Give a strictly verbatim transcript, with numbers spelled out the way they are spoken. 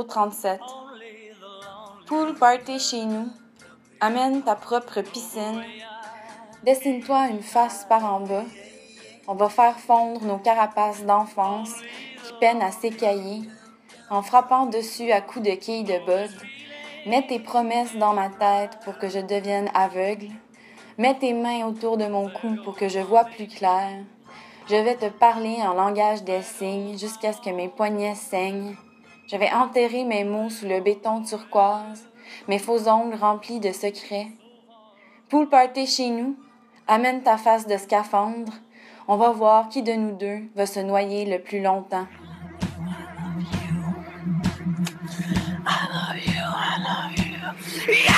trente-sept. Pool party chez nous. Amène ta propre piscine. Dessine-toi une face par en bas. On va faire fondre nos carapaces d'enfance qui peinent à s'écailler en frappant dessus à coups de quilles de bug. Mets tes promesses dans ma tête pour que je devienne aveugle. Mets tes mains autour de mon cou pour que je vois plus clair. Je vais te parler en langage des signes jusqu'à ce que mes poignets saignent. Je vais enterrer mes mots sous le béton turquoise, mes faux ongles remplis de secrets. Pool party chez nous, amène ta face de scaphandre. On va voir qui de nous deux va se noyer le plus longtemps. I love you, I love you. Yeah!